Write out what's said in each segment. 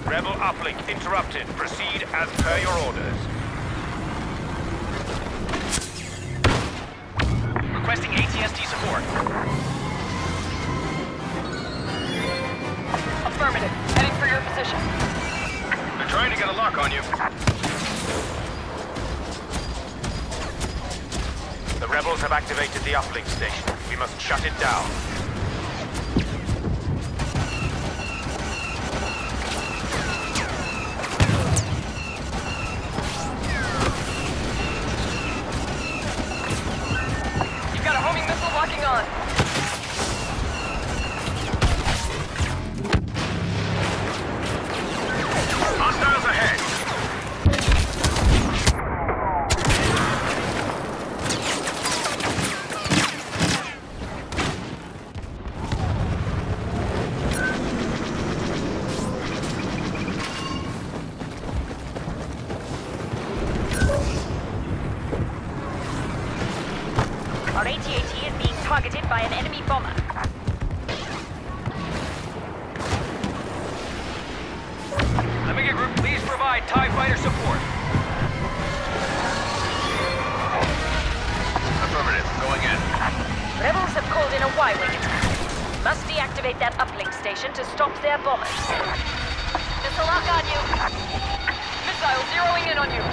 Rebel uplink interrupted. Proceed as per your orders. Requesting ATST support. Affirmative. Heading for your position. They're trying to get a lock on you. The rebels have activated the uplink station. We must shut it down. You've got a homing missile locking on. Hostiles ahead! Our AT-AT is being targeted by an enemy bomber. Omega Group, please provide TIE fighter support. Affirmative. Going in. Rebels have called in a Y-wing attack. Must deactivate that uplink station to stop their bombers. Missile lock on you. Missile zeroing in on you.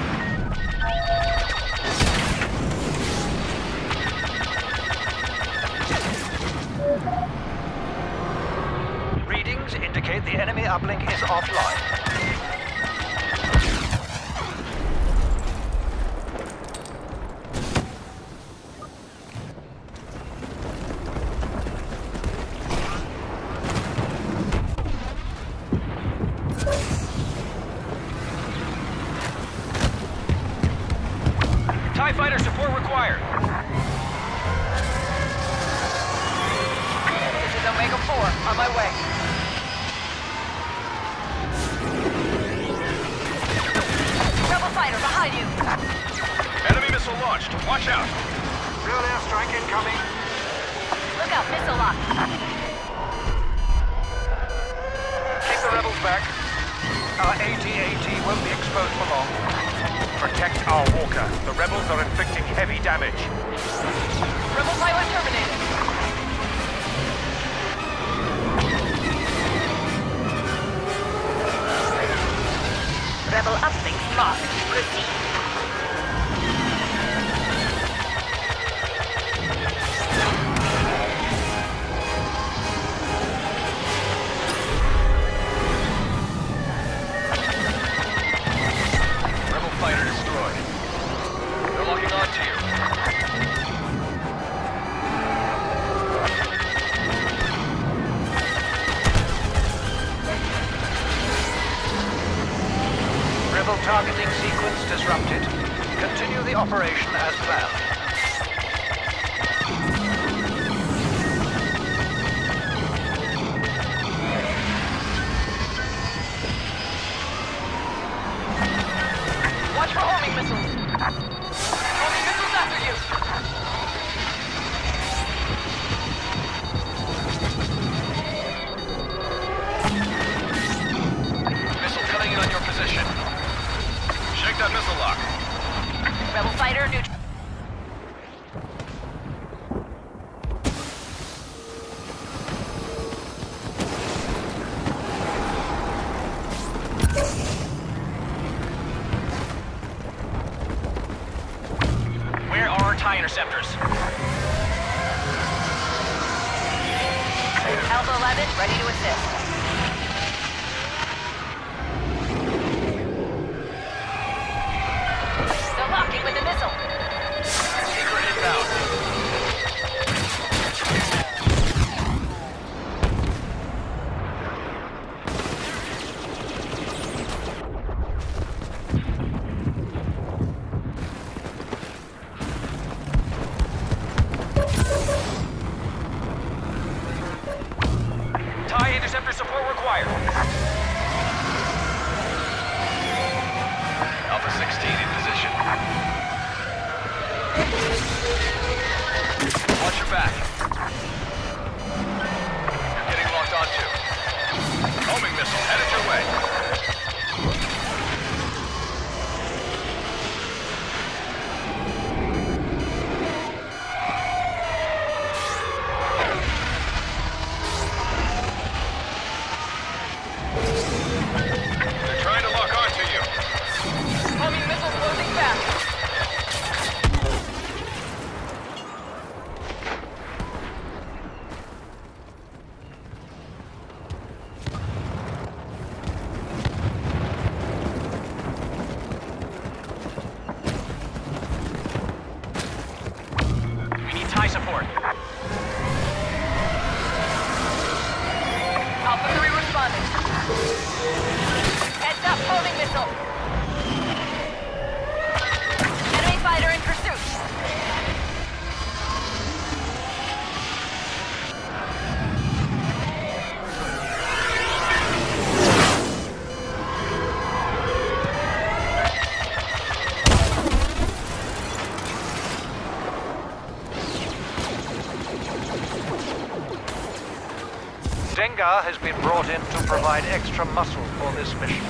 Readings indicate the enemy uplink is offline. TIE fighter support required. This is Omega 4. On my way. Rebel fighter behind you. Enemy missile launched. Watch out. Real airstrike incoming. Look out, missile lock. Keep the rebels back. Our AT-AT won't be exposed for long. Protect our walker. The rebels are inflicting heavy damage. Rebel pilot terminated. Rebel uplink marked. Proceed. Rebel fighter destroyed. They're locking on to you. Rebel targeting sequence disrupted. Continue the operation as planned. Watch for homing missiles. Homing missiles after you. Missile coming in on your position. Shake that missile lock. Rebel fighter neutral. Where are our TIE interceptors? Alpha 11, ready to assist. They're locking with the missile. Seeker inbound. TIE interceptor Hagar has been brought in to provide extra muscle for this mission.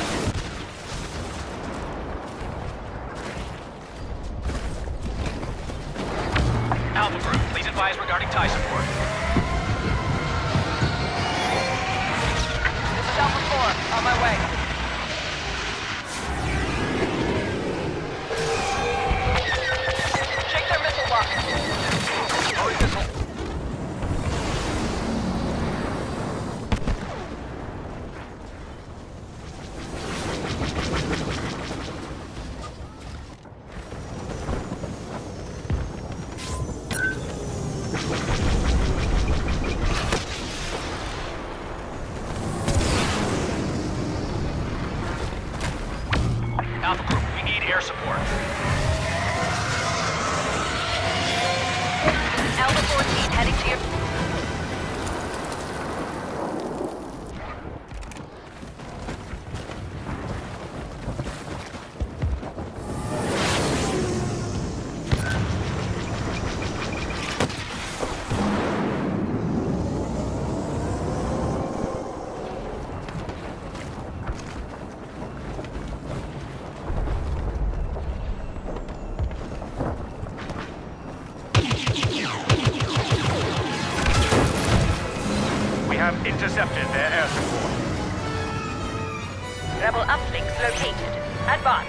Alpha Group, please advise regarding TIE support. This is Alpha 4. On my way. Shake their missile lock. Throwing missile. Alpha Group, we need air support. Alpha 14 heading to your... We have intercepted their air support. Rebel uplinks located. Advance.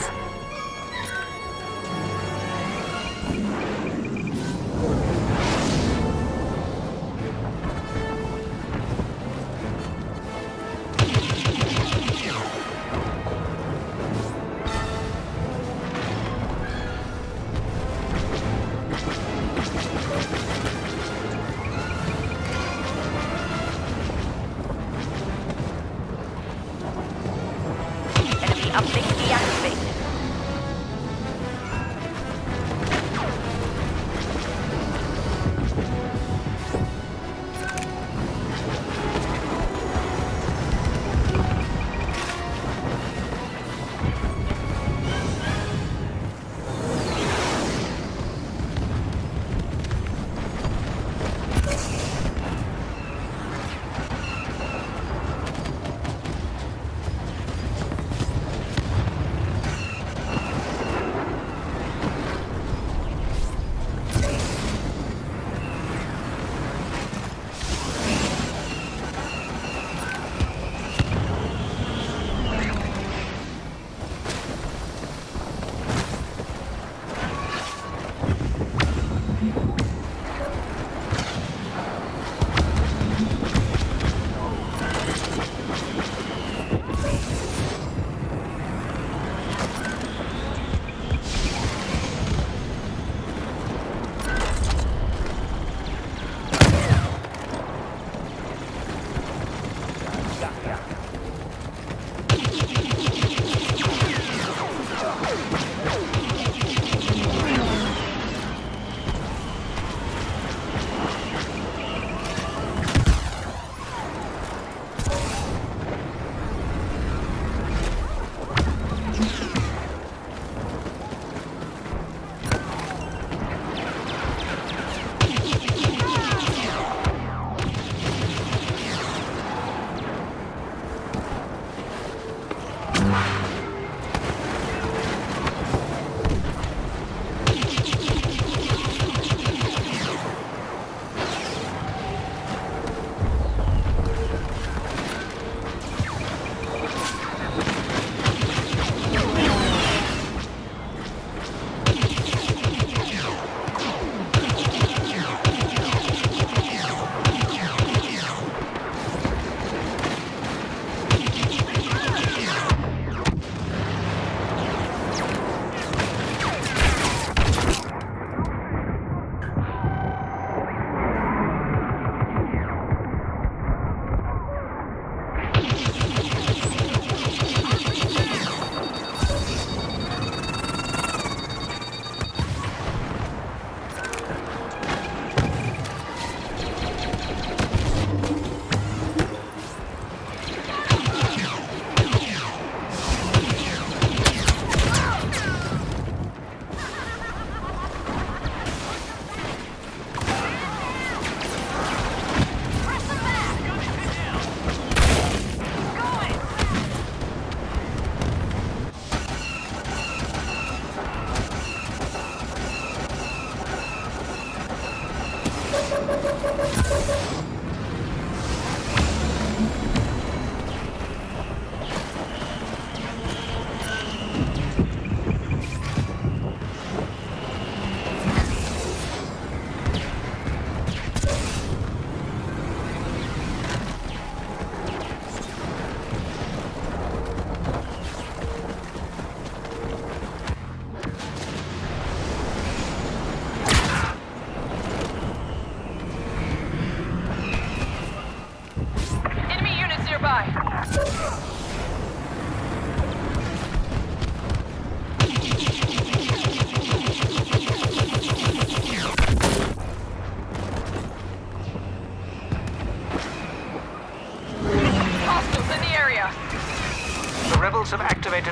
Enemy uplink deactivated.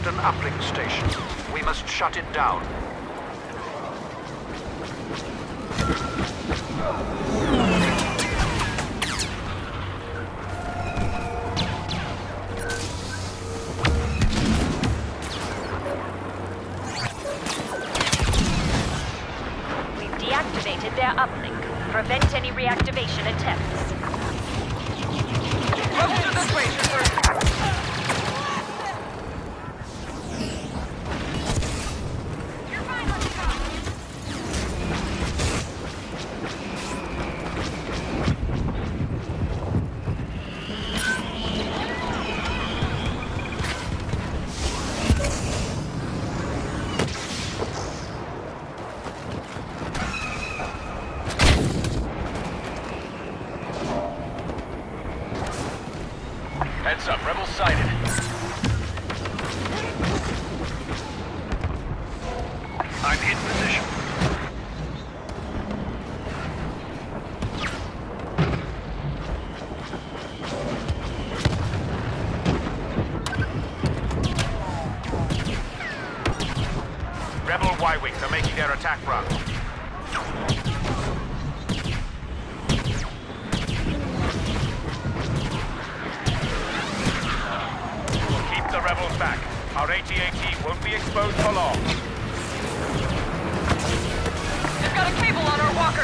an uplink station. We must shut it down. We've deactivated their uplink. Prevent any reactivation attempts. Rebels are this way, trooper. Heads up, rebels sighted. I'm in position. Rebel Y-Wings are making their attack run. Keep the rebels back. Our AT-AT won't be exposed for long. They've got a cable on our walker.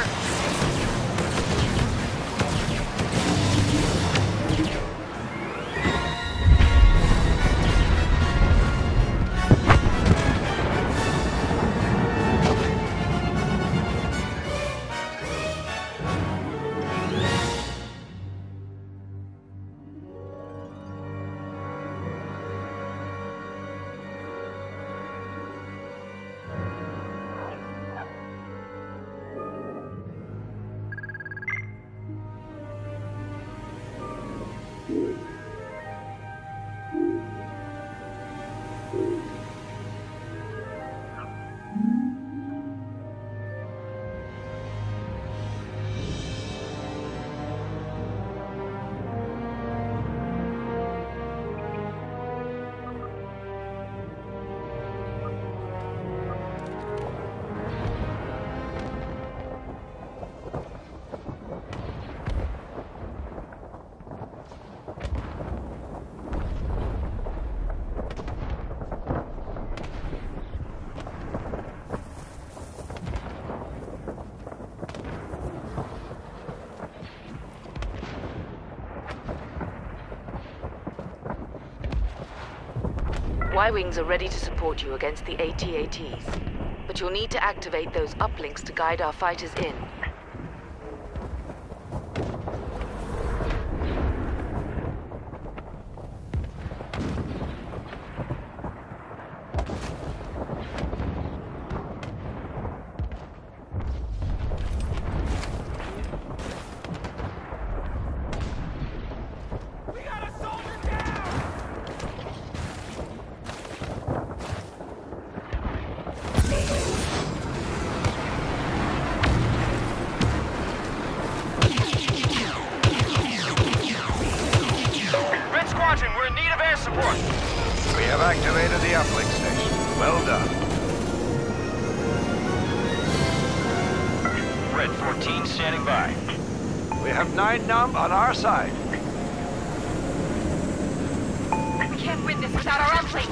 Y-Wings are ready to support you against the AT-ATs, but you'll need to activate those uplinks to guide our fighters in. We're in need of air support. We have activated the uplink station. Well done. Red 14 standing by. We have 9 Num on our side. We can't win this without our uplink.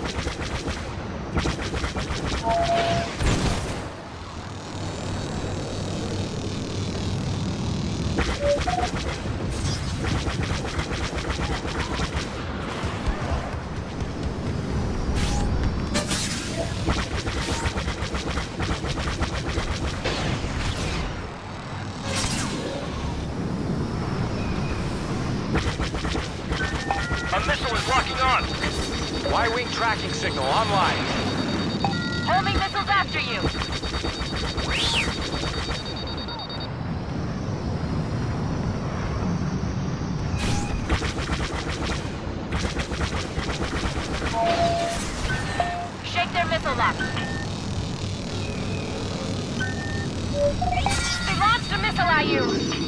A missile is locking on. Y-Wing tracking signal online. Homing missiles after you. Shake their missile lock. They launched a missile at you.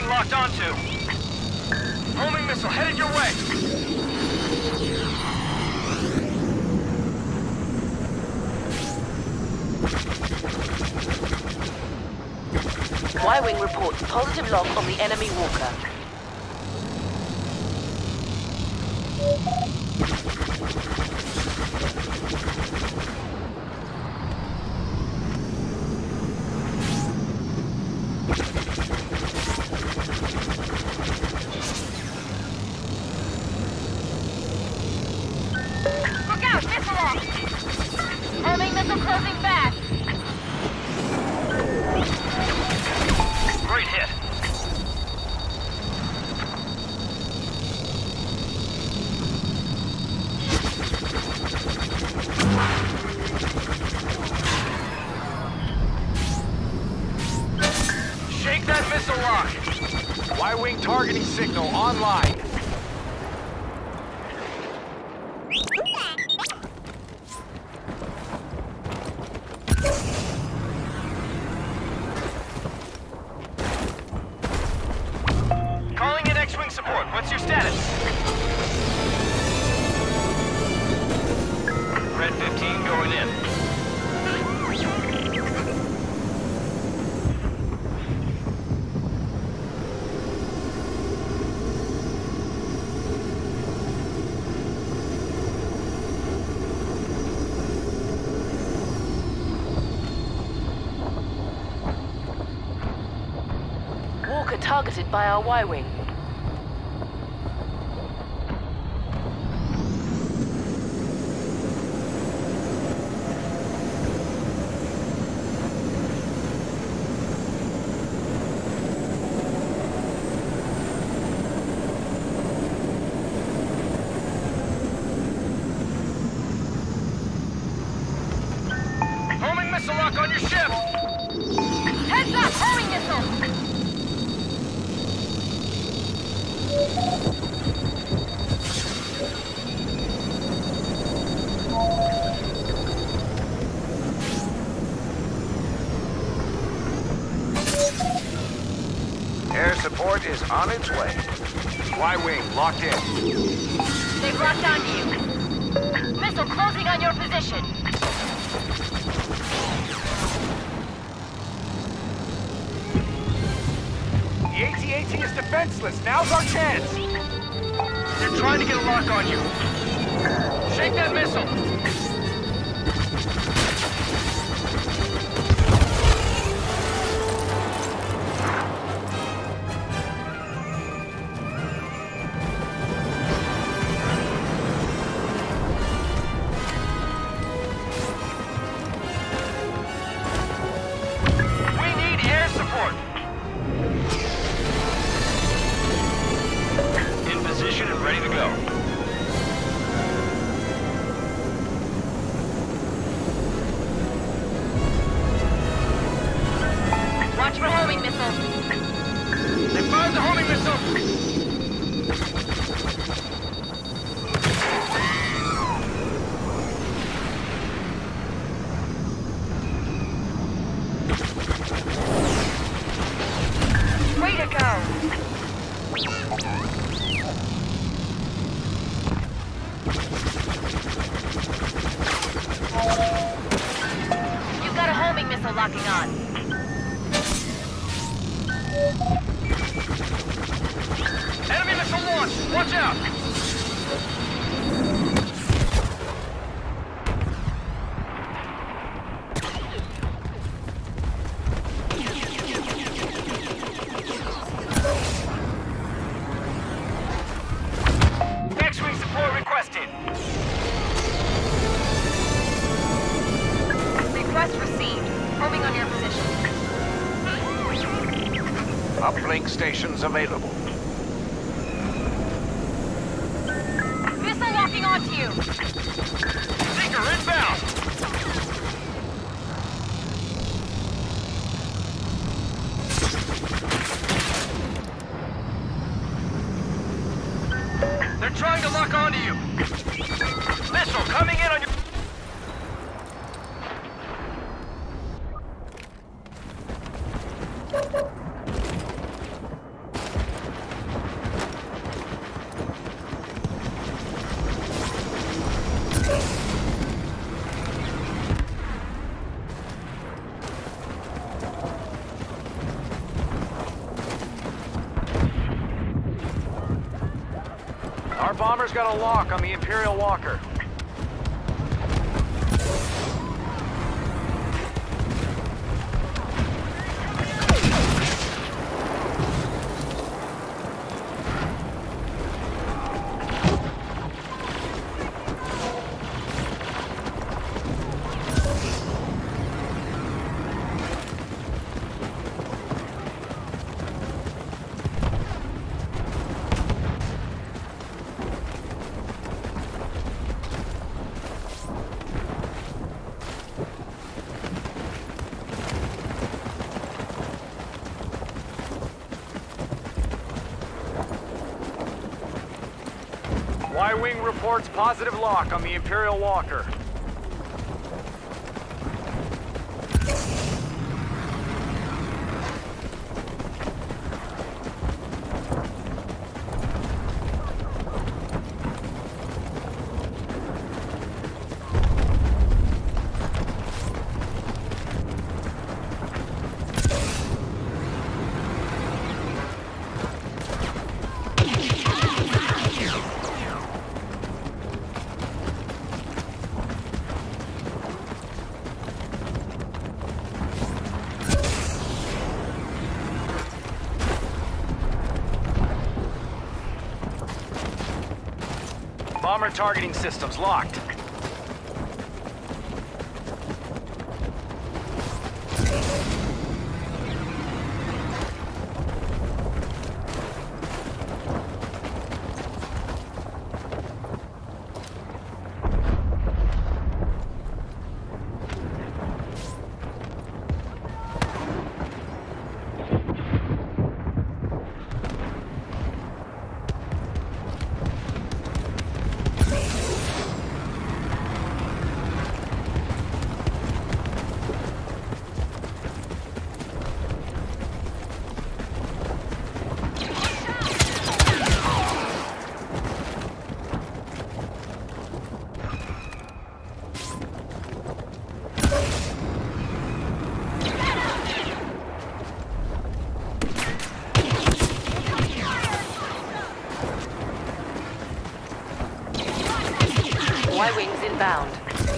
locked onto. Homing missile headed your way. Y-Wing reports positive lock on the enemy walker. Look out! Missile lock! Homing missile closing fast! Great hit. Shake that missile lock. Y-Wing targeting signal online. Calling in X-Wing support. What's your status? Red 15 going in. Walker targeted by our Y-Wing. Homing missile lock on your ship. Heads up! Homing missile! Air support is on its way. Y-Wing locked in. They've locked onto you. Missile closing on your position. The AT-AT is defenseless. Now's our chance. They're trying to get a lock on you. Shake that missile. We need air support. In position and ready to go. Watch for homing missiles. They fired the homing missile. Way to go! You've got a homing missile locking on. Enemy missile launched. Watch out. X-Wing support requested. Request received. Homing on your position. Uplink stations available. Missile locking onto you. Seeker inbound. They're trying to lock onto you. Missile coming in on your... Our bomber's got a lock on the Imperial Walker. Y-Wing reports positive lock on the Imperial Walker. Bomber targeting systems locked. Y-Wings inbound.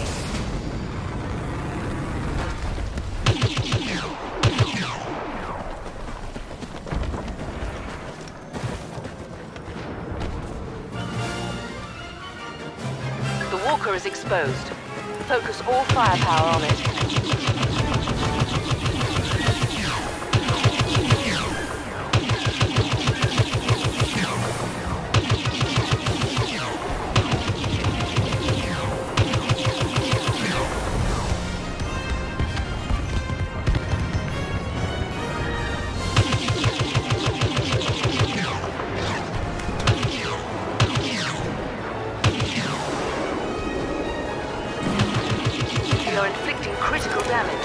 The Walker is exposed. Focus all firepower on it. You're inflicting critical damage.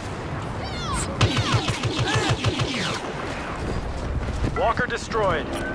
Walker destroyed.